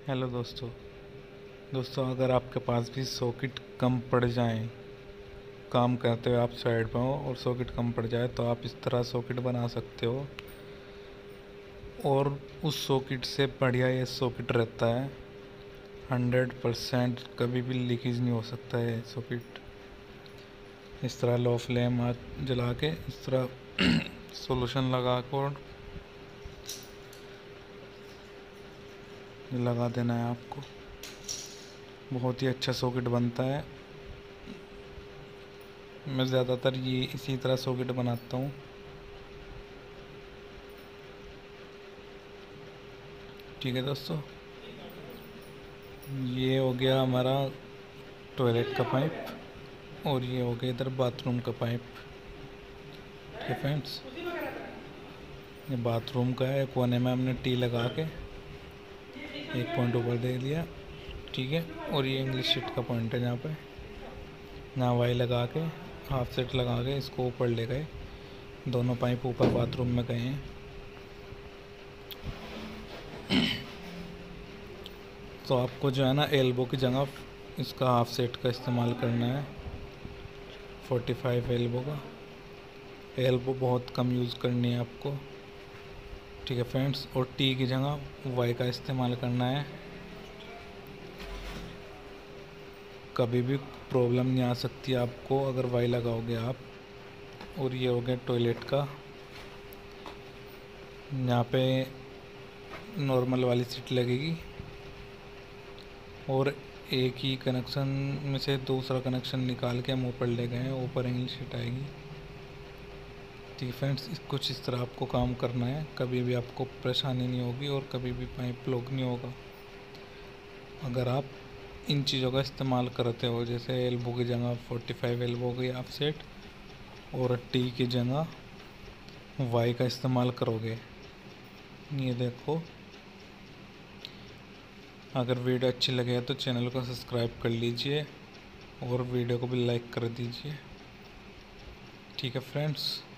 Hello दोस्तों अगर आपके पास भी सॉकेट कम पड़ जाएं, काम करते हुए आप साइड पे हो और सॉकेट कम पड़ जाए तो आप इस तरह सॉकेट बना सकते हो। और उस सॉकेट से बढ़िया ये सॉकेट रहता है। 100% कभी भी लीकेज नहीं हो सकता है सॉकेट। इस तरह लो फ्लेम आग जला के इस तरह सॉल्यूशन लगा कर लगा देना है आपको। बहुत ही अच्छा सॉकेट बनता है। मैं ज़्यादातर ये इसी तरह सॉकेट बनाता हूँ। ठीक है दोस्तों, ये हो गया हमारा टॉयलेट का पाइप और ये हो गया इधर बाथरूम का पाइप। ठीक है फ्रेंड्स, ये बाथरूम का है। कोने में हमने टी लगा के एक पॉइंट ऊपर दे दिया। ठीक है, और ये इंग्लिश शीट का पॉइंट है जहाँ पे यहाँ वाई लगा के हाफ सेट लगा के इसको ऊपर ले गए। दोनों पाइप ऊपर बाथरूम में गए हैं। तो आपको जो है ना एल्बो की जगह इसका हाफ सेट का इस्तेमाल करना है। 45 एल्बो का। एल्बो बहुत कम यूज़ करनी है आपको। ठीक है फ्रेंड्स, और टी की जगह वाई का इस्तेमाल करना है। कभी भी प्रॉब्लम नहीं आ सकती आपको अगर वाई लगाओगे आप। और ये हो गया टॉयलेट का। यहाँ पे नॉर्मल वाली सीट लगेगी और एक ही कनेक्शन में से दूसरा कनेक्शन निकाल के हम ऊपर ले गए हैं। ऊपर इंग्लिश शीट आएगी। ठीक है फ्रेंड्स, कुछ इस तरह आपको काम करना है। कभी भी आपको परेशानी नहीं होगी और कभी भी पाइप ब्लॉक नहीं होगा अगर आप इन चीज़ों का इस्तेमाल करते हो। जैसे एल्बो की जगह 45 एल्बो की ऑफ सेट और टी की जगह वाई का इस्तेमाल करोगे। ये देखो, अगर वीडियो अच्छी लगे तो चैनल को सब्सक्राइब कर लीजिए और वीडियो को भी लाइक कर दीजिए। ठीक है फ्रेंड्स।